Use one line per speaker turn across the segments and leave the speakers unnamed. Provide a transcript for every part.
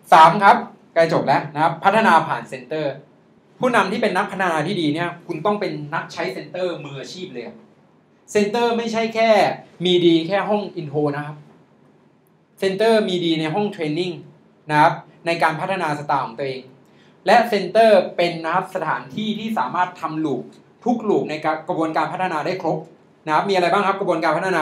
3ครับใกล้จบแล้วนะครับพัฒนาผ่านเซ็นเตอร์ผู้นำที่เป็นนักพัฒนาที่ดีเนี่ยคุณต้องเป็นนักใช้เซ็นเตอร์มืออาชีพเลยเซ็นเตอร์ไม่ใช่แค่มีดีแค่ห้องอินโทรนะครับเซ็นเตอร์มีดีในห้องเทรนนิ่งนะครับในการพัฒนาสไตล์ของตัวเองและเซ็นเตอร์เป็นนะครับสถานที่ที่สามารถทำลูปทุกลูปในกระบวนการพัฒนาได้ครบนะครับมีอะไรบ้างครับกระบวนการพัฒนา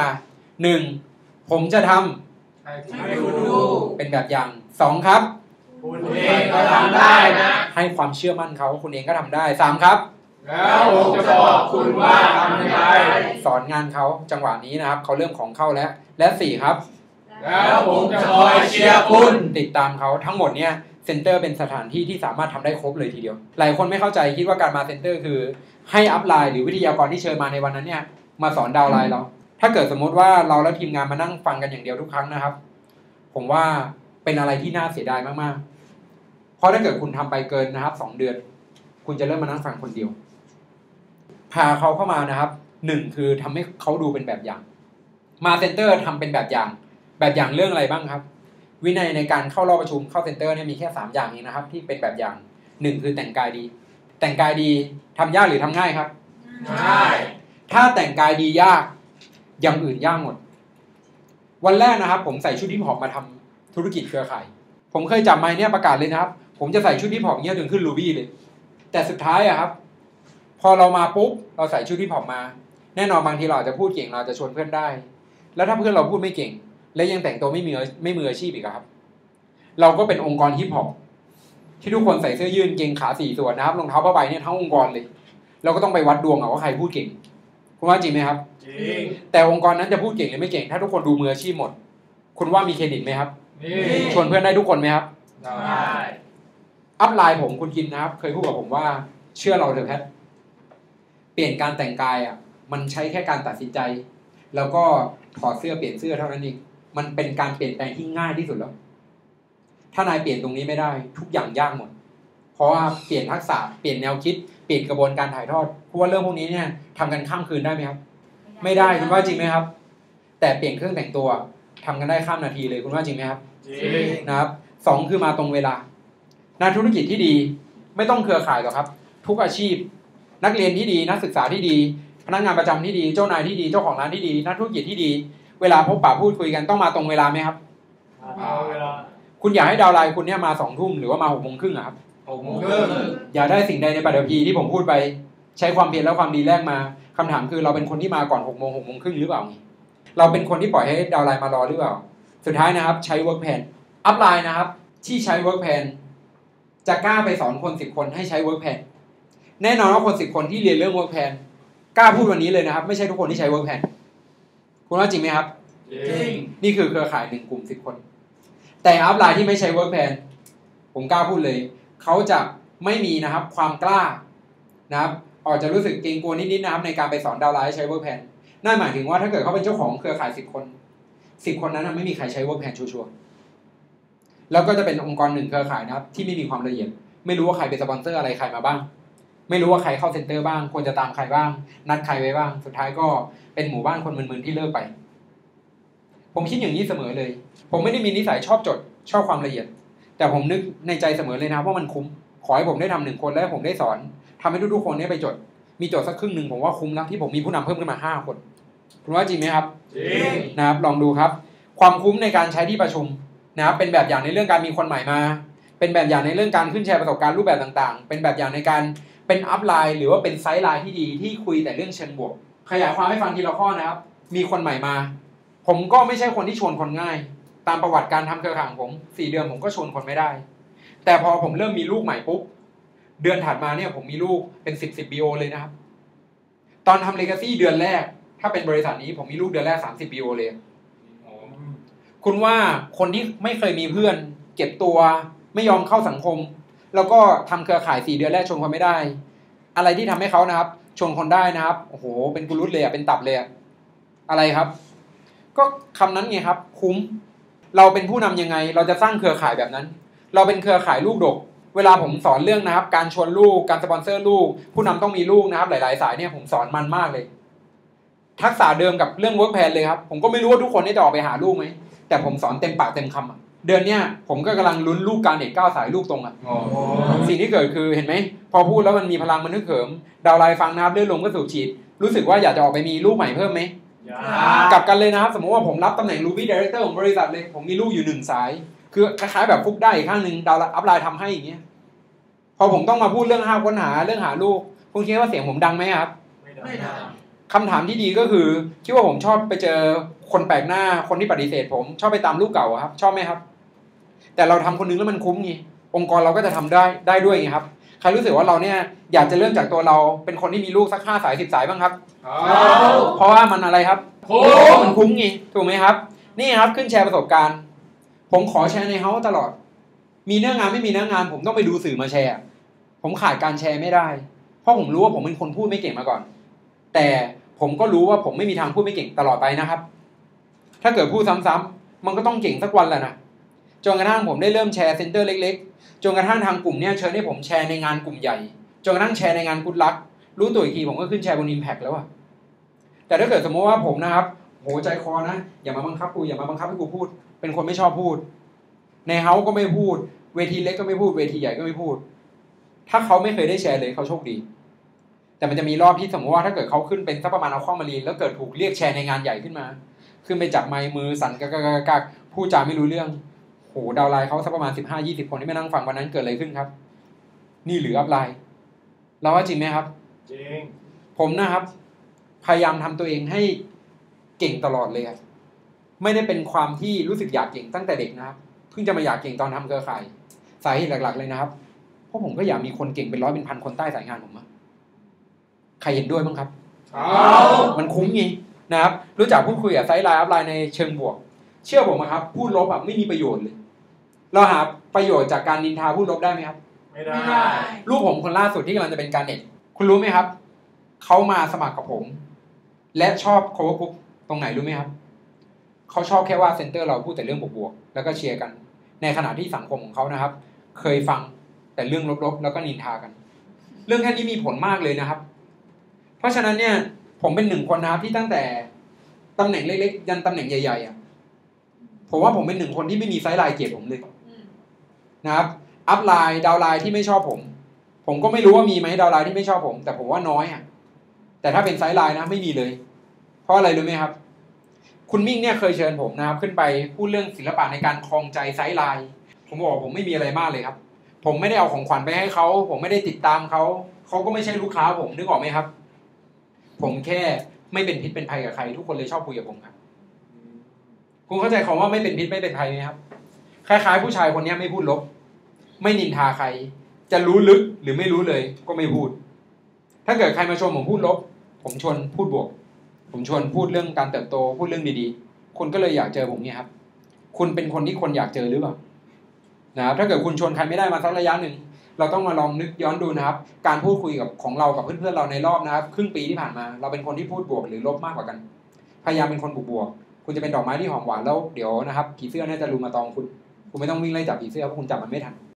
1ผมจะทำให้คุณดูเป็นแบบอย่าง2ครับ
คุณเองก็ทำได้นะ
ให้ความเชื่อมั่นเขาคุณเองก็ทำได้3ครับ
แล้วผมจะบอกคุณว่าทำยังไง
สอนงานเขาจังหวะนี้นะครับเขาเริ่มของเข้าแล้วและ4ครับ
แล้วผมจะคอยเชียร์คุณ
ติดตามเขาทั้งหมดเนี่ยเซ็นเตอร์เป็นสถานที่ที่สามารถทำได้ครบเลยทีเดียวหลายคนไม่เข้าใจคิดว่าการมาเซ็นเตอร์คือให้อัพไลน์หรือวิทยากรที่เชิญมาในวันนั้นเนี่ยมาสอนดาวไลน์เราถ้าเกิดสมมติว่าเราและทีมงานมานั่งฟังกันอย่างเดียวทุกครั้งนะครับผมว่าเป็นอะไรที่น่าเสียดายมากๆเพราะถ้าเกิดคุณทำไปเกินนะครับ2 เดือนคุณจะเริ่มมานั่งฟังคนเดียวพาเขาเข้ามานะครับ1คือทำให้เขาดูเป็นแบบอย่างมาเซ็นเตอร์ทำเป็นแบบอย่างเรื่องอะไรบ้างครับวินัยในการเข้ารอบประชุมเข้าเซ็นเตอร์เนี่ยมีแค่3อย่างเองนะครับที่เป็นแบบอย่าง1คือแต่งกายดีแต่งกายดีทำยากหรือทำง่ายครับ
ง่าย
ถ้าแต่งกายดียากอย่างอื่นยากหมดวันแรกนะครับผมใส่ชุดฮิปฮอปมาทำธุรกิจเครือข่ายผมเคยจับไมค์เนี่ยประกาศเลยนะครับผมจะใส่ชุดฮิปฮอปเงี้ยจนขึ้นรูบี้เลยแต่สุดท้ายอะครับพอเรามาปุ๊บเราใส่ชุดฮิปฮอปมาแน่นอนบางทีเราจะพูดเก่งเราจะชวนเพื่อนได้แล้วถ้าเพื่อนเราพูดไม่เก่งและยังแต่งตัวไม่มืออาชีพอีกครับเราก็เป็นองค์กรฮิปฮอปที่ทุกคนใส่เสื้อยืดเกงขา4 ส่วนนะครับรองเท้าผ้าใบเนี่ยทั้งองค์กรเลยเราก็ต้องไปวัดดวงว่าใครพูดเก่งคุณว่าจริงไหมครับ
จริง
แต่องค์กรนั้นจะพูดเก่งหรือไม่เก่งถ้าทุกคนดูมืออาชีพหมดคุณว่ามีเครดิตไหมครับชวนเพื่อนได้ทุกคนไหมครับ
ได้
อัพไลน์ผมคุณกินนะครับเคยพูดกับผมว่าเชื่อเราเถอะแพทเปลี่ยนการแต่งกายมันใช้แค่การตัดสินใจแล้วก็ถอดเสื้อเปลี่ยนเสื้อเท่านั้นเองมันเป็นการเปลี่ยนแปลงที่ง่ายที่สุดแล้วถ้านายเปลี่ยนตรงนี้ไม่ได้ทุกอย่างยากหมดเพราะว่าเปลี่ยนทักษะเปลี่ยนแนวคิดเปลี่ยนกระบวนการถ่ายทอดเพราะว่าเรื่องพวกนี้เนี่ยทำกันข้ามคืนได้ไหมครับไม่ได้คุณว่าจริงไหมครับแต่เปลี่ยนเครื่องแต่งตัวทำกันได้ข้ามนาทีเลยคุณว่าจริงไหมครับ
จริง
นะครับ2คือมาตรงเวลานักธุรกิจที่ดีไม่ต้องเครือข่ายหรอกครับทุกอาชีพนักเรียนที่ดีนักศึกษาที่ดีพนักงานประจำที่ดีเจ้านายที่ดีเจ้าของร้านที่ดีนักธุรกิจที่ดีเวลาพบปะพูดคุยกันต้องมาตรงเวลาไหมครับ
เวลา
คุณอยากให้ดาวไลน์คุณเนี่ยมา20 ทุ่มหรือว่ามา6 โมงครึ่งครับ
6 โมงครึ่ง
อย่าได้สิ่งใดในปัตตภีที่ผมพูดไปใช้ความเพียรและความดีแลกมาคำถามคือเราเป็นคนที่มาก่อน6 โมง 6 โมงครึ่งหรือเปล่าเราเป็นคนที่ปล่อยให้ดาวไลน์มารอหรือเปล่าสุดท้ายนะครับใช้ work plan อัพไลน์นะครับที่ใช้ work plan จะกล้าไปสอนคน10 คนให้ใช้ work plan แน่นอนว่าคน10 คนที่เรียนเรื่อง work plan กล้าพูดวันนี้เลยนะครับไม่ใช่ทุกคนที่ใช้ work plan คุณว่าจริงไหมครับ
จริง
นี่คือเครือข่าย1 กลุ่ม10 คนแต่อัพไลน์ที่ไม่ใช้ work plan ผมกล้าพูดเลยเขาจะไม่มีนะครับความกล้านะครับอาจจะรู้สึกเกรงกลัวนิดๆนะครับในการไปสอนดาวไลน์ใช้ work plan นั่นหมายถึงว่าถ้าเกิดเขาเป็นเจ้าของเครือข่าย10 คน10 คนนั้นไม่มีใครใช้ work plan ชัวร์ๆแล้วก็จะเป็นองค์กร1เครือข่ายนะครับที่ไม่มีความละเอียดไม่รู้ว่าใครเป็นสปอนเซอร์อะไรใครมาบ้างไม่รู้ว่าใครเข้าเซ็นเตอร์บ้างควรจะตามใครบ้างนัดใครไว้บ้างสุดท้ายก็เป็นหมู่บ้านคนมึนๆที่เลิกไปผมคิดอย่างนี้เสมอเลยผมไม่ได้มีนิสัยชอบจดชอบความละเอียดแต่ผมนึกในใจเสมอเลยนะว่ามันคุ้มขอให้ผมได้ทำ1 คนและผมได้สอนทำให้ทุกๆคนนี้ไปจดมีโจทย์สักครึ่งหนึ่งผมว่าคุ้มแล้วที่ผมมีผู้นำเพิ่มขึ้นมา5 คนคุณว่าจริงไหมครับ
จริง
นะครับลองดูครับความคุ้มในการใช้ที่ประชุมนะครับเป็นแบบอย่างในเรื่องการมีคนใหม่มาเป็นแบบอย่างในเรื่องการขึ้นแชร์ประสบการณ์รูปแบบต่างๆเป็นแบบอย่างในการเป็นอัพไลน์หรือว่าเป็นไซด์ไลน์ที่ดีที่คุยแต่เรื่องเชิงบวกขยายความให้ฟังทีละข้อนะครับมีคนใหม่มาผมก็ไม่ใช่คนที่ชวนคนง่ายตามประวัติการทำเครือข่ายของผม4 เดือนผมก็ชวนคนไม่ได้แต่พอผมเริ่มมีลูกใหม่ปุ๊บเดือนถัดมาเนี่ยผมมีลูกเป็น10 BO เลยนะครับตอนทำ Legacy เดือนแรกถ้าเป็นบริษัทนี้ผมมีลูกเดือนแรก30 BO เลยคุณว่าคนที่ไม่เคยมีเพื่อนเก็บตัวไม่ยอมเข้าสังคมแล้วก็ทำเครือข่าย4 เดือนแรกชวนคนไม่ได้อะไรที่ทำให้เขานะครับชวนคนได้นะครับโอ้โหเป็นกุลุตเลยเป็นตับเลยอะไรครับก็คำนั้นไงครับคุ้มเราเป็นผู้นำยังไงเราจะสร้างเครือข่ายแบบนั้นเราเป็นเครือข่ายลูกดกเวลาผมสอนเรื่องนะครับการชวนลูกการสปอนเซอร์ลูกผู้นำต้องมีลูกนะครับหลายๆสายเนี่ยผมสอนมันมากเลยทักษะเดิมกับเรื่อง work plan เลยครับผมก็ไม่รู้ว่าทุกคนได้จะออกไปหาลูกไหมแต่ผมสอนเต็มปากเต็มคำเดือนเนี้ยผมก็กำลังลุ้นลูกการเน็ต9 สายลูกตรงอ่ะ
โอ้โห
สิ่งที่เกิดคือเห็นไหมพอพูดแล้วมันมีพลังมันนึกเขิมดาวไลน์ฟังนะครับเลื่อนลมก็สูบฉีดรู้สึกว่าอยากจะออกไปมีลูกใหม่เพิ่มไหม กลับกันเลยนะครับสมมติว่าผมรับตำแหน่ง Ruby Director ของบริษัทเลยผมมีลูกอยู่1 สายคือคล้ายๆแบบฟุกได้อีกข้างหนึ่งดาวอัพไลน์ทำให้อย่างเงี้ยพอผมต้องมาพูดเรื่องค้นหาเรื่องหาลูกคุณคิดว่าเสียงผมดังไหมครับ
ไม่ได้
คำถามที่ดีก็คือคิดว่าผมชอบไปเจอคนแปลกหน้าคนที่ปฏิเสธผมชอบไปตามลูกเก่าอะครับชอบไหมครับแต่เราทำคนนึงแล้วมันคุ้มไงองค์กรเราก็จะทำได้ด้วยไงครับใครรู้สึกว่าเราเนี่ยอยากจะเริ่มจากตัวเราเป็นคนที่มีลูกสัก5 สาย10 สายบ้างครับเพราะว่ามันอะไรครับมันคุ้มไงถูกไหมครับนี่ครับขึ้นแชร์ประสบการณ์ผมขอแชร์ในเฮ้าตลอดมีเนื้องานไม่มีเนื้องานผมต้องไปดูสื่อมาแชร์ผมขาดการแชร์ไม่ได้เพราะผมรู้ว่าผมเป็นคนพูดไม่เก่งมาก่อนแต่ผมก็รู้ว่าผมไม่มีทางพูดไม่เก่งตลอดไปนะครับถ้าเกิดพูดซ้ำๆมันก็ต้องเก่งสักวันแหละนะจนกระทั่งผมได้เริ่มแชร์เซ็นเตอร์เล็กๆจนกระทั่งทางกลุ่มเนี่ยเชิญให้ผมแชร์ในงานกลุ่มใหญ่จนกระทั่งแชร์ในงานกุ๊ดลักรู้ตัวอีกทีผมก็ขึ้นแชร์บน Impact แล้วอะแต่ถ้าเกิดสมมติว่าผมนะครับโหใจคอนะอย่ามาบังคับกูอย่ามาบังคับให้กูพูดเป็นคนไม่ชอบพูดในเฮ้าก็ไม่พูดเวทีเล็กก็ไม่พูดเวทีใหญ่ก็ไม่พูดถ้าเขาไม่เคยได้แชร์เลยเขาโชคดีแต่มันจะมีรอบที่สมมติว่าถ้าเกิดเขาขึ้นเป็นสักประมาณเอาข้อมารีนแล้วเกิดถูกเรียกแชร์ในงานใหญ่ขึ้นมาขึ้นไปจับไมค์มือสั่นกักพูดจาไม่รู้เรื่องโหดาวไลน์เขาสักประมาณ15-20 คนที่มานั่งฟังวันนั้นเกิดอะไรขึ้นครับนี่หรืออัพไลน์เราว่าจริงไหมครับ
จริง
ผมนะครับพยายามทำตัวเองให้เก่งตลอดเลยครับไม่ได้เป็นความที่รู้สึกอยากเก่งตั้งแต่เด็กนะครับเพิ่งจะมาอยากเก่งตอนทำเครือข่ายสาเหตุหลักๆเลยนะครับเพราะผมก็อยากมีคนเก่งเป็น100เป็น1,000คนใต้สายงานผมอะใครเห็นด้วยบ้างครับมันคุ้มไงนะครับรู้จักพูดคุยกับไซด์ไลน์อัพไลน์ในเชิงบวกเชื่อผมครับพูดลบไม่มีประโยชน์เลยเราหาประโยชน์จากการนินทาพูดลบได้ไหมครับ
ไม่ได้
ลูกผมคนล่าสุดที่กำลังจะเป็นการเน็ตคุณรู้ไหมครับเขามาสมัครกับผมและชอบโค้ชคุกตรงไหนรู้ไหมครับเขาชอบแค่ว่าเซนเตอร์เราพูดแต่เรื่องบวกๆแล้วก็เชียร์กันในขณะที่สังคมของเขานะครับเคยฟังแต่เรื่องลบๆแล้วก็นินทากันเรื่องแค่นี้มีผลมากเลยนะครับเพราะฉะนั้นเนี่ยผมเป็น1 คนนะครับที่ตั้งแต่ตำแหน่งเล็กๆยันตำแหน่งใหญ่ๆผมว่าผมเป็น1 คนที่ไม่มีไซด์ไลน์เกลียดผมเลยนะครับอัพไลน์ดาวไลน์ที่ไม่ชอบผมก็ไม่รู้ว่ามีไหมดาวไลน์ที่ไม่ชอบผมแต่ผมว่าน้อยแต่ถ้าเป็นไซด์ไลน์นะไม่มีเลยเพราะอะไรรู้ไหมครับคุณมิ่งเนี่ยเคยเชิญผมนะครับขึ้นไปพูดเรื่องศิลปะในการครองใจไซด์ไลน์ผมบอกผมไม่มีอะไรมากเลยครับผมไม่ได้เอาของขวัญไปให้เขาผมไม่ได้ติดตามเขาก็ไม่ใช่ลูกค้าผมนึกออกไหมครับผมแค่ไม่เป็นพิษเป็นภัยกับใครทุกคนเลยชอบคุยกับผมครับคุณเข้าใจคำว่าไม่เป็นพิษไม่เป็นภัยไหมครับคล้ายๆผู้ชายคนนี้ไม่พูดลบไม่นินทาใครจะรู้ลึกหรือไม่รู้เลยก็ไม่พูดถ้าเกิดใครมาชมผมพูดลบผมชวนพูดบวกผมชวนพูดเรื่องการเติบโตพูดเรื่องดีๆคุณก็เลยอยากเจอผมเนี่ยครับคุณเป็นคนที่คนอยากเจอหรือเปล่านะครับถ้าเกิดคุณชวนใครไม่ได้มาสักระยะหนึ่งเราต้องมาลองนึกย้อนดูนะครับการพูดคุยกับของเรากับเพื่อนๆเราในรอบนะครับครึ่งปีที่ผ่านมาเราเป็นคนที่พูดบวกหรือลบมากกว่ากันพยายามเป็นคนบวกๆคุณจะเป็นดอกไม้ที่หอมหวานแล้วเดี๋ยวนะครับผีเสื้อน่าจะรุมมาตอมคุณไม่ต้องวิ่งไล่จับผีเสื้อเพราะคุณจับมันไม่ทัน